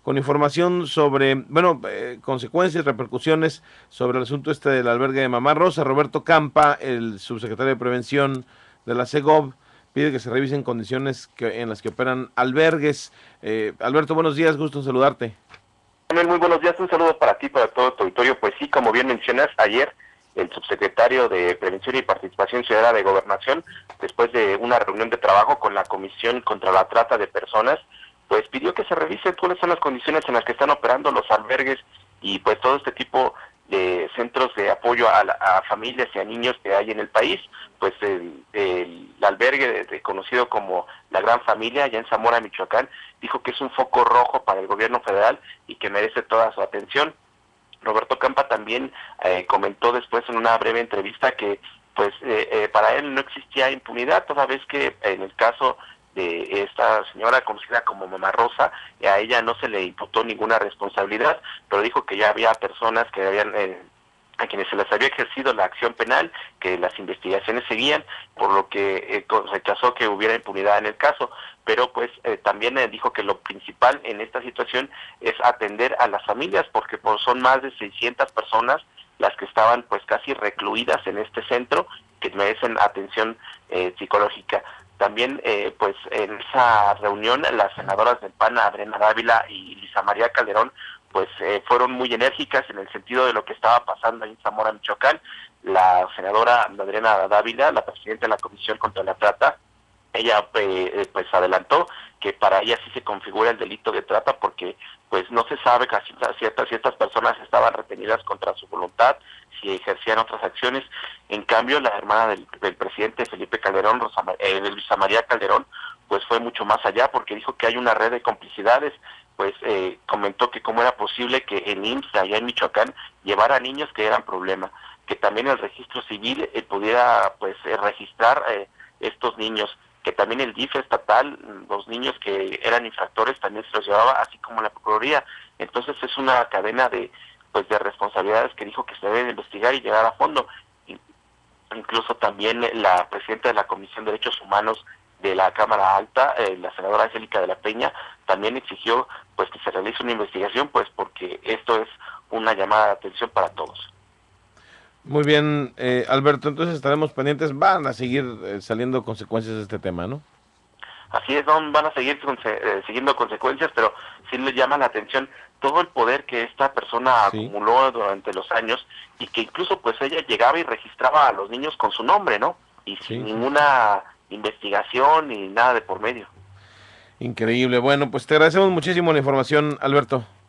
con información sobre, bueno, consecuencias, repercusiones sobre el asunto este del albergue de Mamá Rosa. Roberto Campa, el subsecretario de Prevención de la CEGOV, pide que se revisen condiciones en las que operan albergues. Alberto, buenos días, gusto en saludarte. Manuel, muy buenos días, un saludo para ti, para todo tu auditorio. Pues sí, como bien mencionas, ayer el subsecretario de Prevención y Participación Ciudadana de Gobernación, después de una reunión de trabajo con la Comisión contra la Trata de Personas, pues pidió que se revise cuáles son las condiciones en las que están operando los albergues y pues todo este tipo de centros de apoyo a familias y a niños que hay en el país. Pues el albergue conocido como La Gran Familia, allá en Zamora, Michoacán, dijo que es un foco rojo para el gobierno federal y que merece toda su atención. Roberto Campa también comentó después en una breve entrevista que pues para él no existía impunidad, toda vez que en el caso de esta señora conocida como Mamá Rosa, a ella no se le imputó ninguna responsabilidad, pero dijo que ya había personas que habían a quienes se les había ejercido la acción penal, que las investigaciones seguían, por lo que rechazó que hubiera impunidad en el caso, pero pues también dijo que lo principal en esta situación es atender a las familias, porque pues, son más de 600 personas las que estaban pues casi recluidas en este centro, que merecen atención psicológica. También, pues en esa reunión, las senadoras del PAN, Adriana Dávila y Lisa María Calderón, pues fueron muy enérgicas en el sentido de lo que estaba pasando ahí en Zamora, Michoacán. La senadora Adriana Dávila, la presidenta de la Comisión contra la Trata, ella pues adelantó que para ella sí se configura el delito de trata porque pues no se sabe que si estas personas estaban retenidas contra su voluntad, si ejercían otras acciones. En cambio, la hermana del presidente Felipe Calderón, Luisa María Calderón, pues fue mucho más allá porque dijo que hay una red de complicidades. Pues comentó que cómo era posible que el IMSS allá en Michoacán llevara a niños que eran problema, que también el registro civil pudiera pues registrar estos niños, que también el DIF estatal, los niños que eran infractores también se los llevaba, así como la Procuraduría. Entonces es una cadena de pues de responsabilidades que dijo que se debe de investigar y llegar a fondo. Incluso también la presidenta de la Comisión de Derechos Humanos de la Cámara Alta, la senadora Angélica de la Peña, también exigió pues que se realice una investigación, pues porque esto es una llamada de atención para todos. Muy bien, Alberto, entonces estaremos pendientes, van a seguir saliendo consecuencias de este tema, ¿no? Así es, van a seguir siguiendo consecuencias, pero sí le llama la atención todo el poder que esta persona Sí, acumuló durante los años y que incluso pues ella llegaba y registraba a los niños con su nombre, ¿no? Y sin sí, sí. ninguna investigación ni nada de por medio. Increíble. Bueno, pues te agradecemos muchísimo la información, Alberto.